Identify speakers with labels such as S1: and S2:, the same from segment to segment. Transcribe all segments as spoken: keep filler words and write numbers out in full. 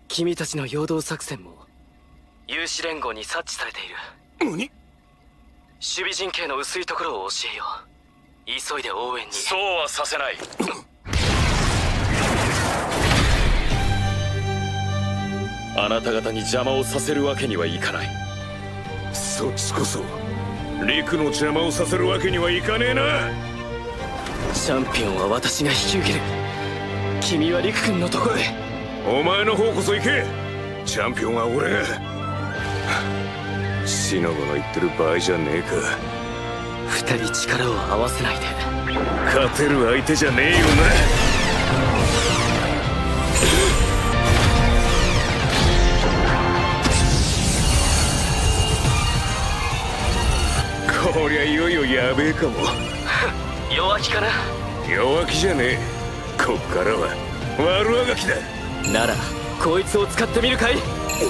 S1: 君たちの陽動作戦も有志連合に察知されている。
S2: 何？
S1: 守備陣形の薄いところを教えよう。急いで応援に。
S3: そうはさせない。あなた方に邪魔をさせるわけにはいかない。
S2: そっちこそ陸の邪魔をさせるわけにはいかねえな。
S1: チャンピオンは私が引き受ける。君は陸君のところへ。
S2: お前の方こそ行け。チャンピオンは俺が。シノブの言ってる場合じゃねえか。
S1: 二人力を合わせないで。
S2: 勝てる相手じゃねえよな。こりゃいよいよやべえかも。
S1: 弱気かな。
S2: 弱気じゃねえ。こっからは悪あがきだ。
S1: ならこいつを使ってみるかい。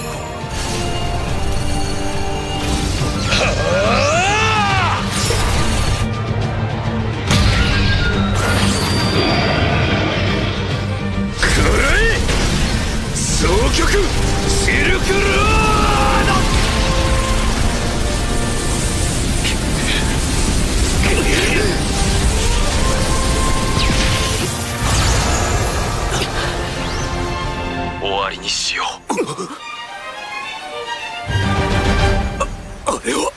S2: くらえ双極シルクロード。
S3: 終わりにしよう。
S2: あ、あれは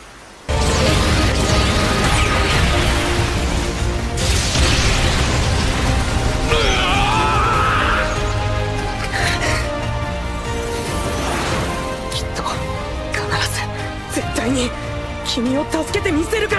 S1: きっと必ず絶対に君を助けてみせるから。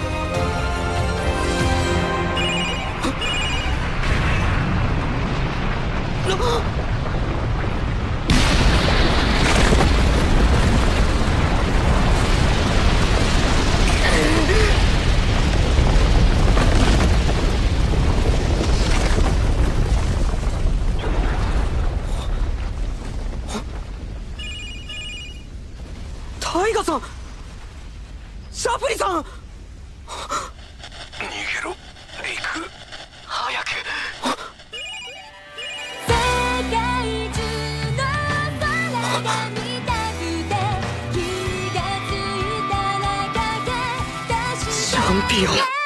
S1: タイガさん、シャプリさん。
S2: 逃げろ陸。
S1: 早く。
S4: 世界中の空が見たくて気がついたら駆け出した。
S1: チャンピオン。